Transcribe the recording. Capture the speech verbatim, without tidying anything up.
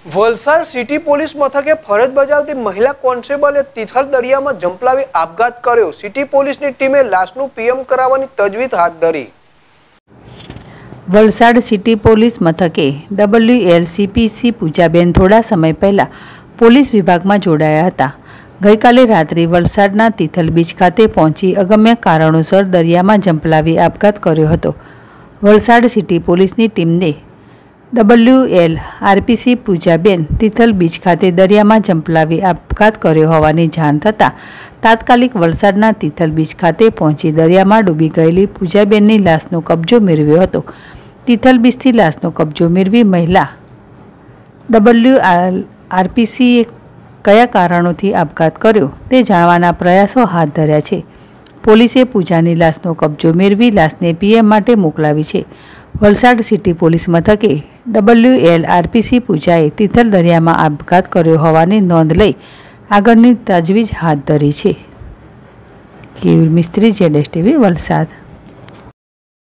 Valsad city police મથકે ફરજ બજાવતી મહિલા કોન્સ્ટેબલે તિથલ દરિયામાં ઝંપલાવી આપઘાત કર્યો। સિટી પોલીસની ટીમે લાશનું પીએમ કરાવવાની તજવીજ હાથ ધરી। વલસાડ સિટી પોલીસ મથકે ડબલ્યુએલ સીપીસી પૂજાબેન થોડા સમય પહેલા પોલીસ વિભાગમાં જોડાયા હતા। ગઈકાલે રાત્રે વલસાડના તિથલ બીચ ખાતે પહોંચી અગમ્ય કારણોસર દરિયામાં ઝંપલાવી આપઘાત કર્યો હતો। વલસાડ સિટી પોલીસની ટીમને ડબલ્યુએલ આરપીસી પૂજાબેન તિથલ બીચ ખાતે દરિયામાં ઝંપલાવી આપઘાત કર્યો હોવાની જાણ થતાં તાત્કાલિક વલસાડના તિથલ બીચ ખાતે પહોંચી દરિયામાં ડૂબી ગયેલી પૂજાબેનની લાશનો કબજો મેળવ્યો હતો। તિથલ બીચથી લાશનો કબજો મેળવી મહિલા ડબલ્યુએલ આરપીસીએ કયા કારણોથી આપઘાત કર્યો તે જાણવાના પ્રયાસો હાથ ધર્યા છે। પોલીસે પૂજાની લાશનો કબજો મેળવી લાશને પીએમ માટે મોકલાવી છે। વલસાડ સિટી પોલીસ મથકે ડબલ્યુએલ આરપીસી પૂજાએ તિથલ દરિયામાં આપઘાત કર્યો હોવાની નોંધ લઈ આગળની તજવીજ હાથ ધરી છે। કેયુર મિસ્ત્રી, જેડેશ ટીવી, વલસાડ।